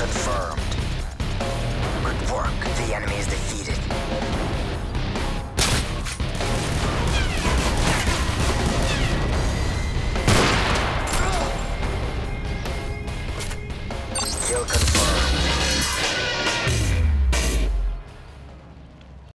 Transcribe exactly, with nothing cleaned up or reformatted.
confirmed. Good work. The enemy is defeated. Kill confirmed.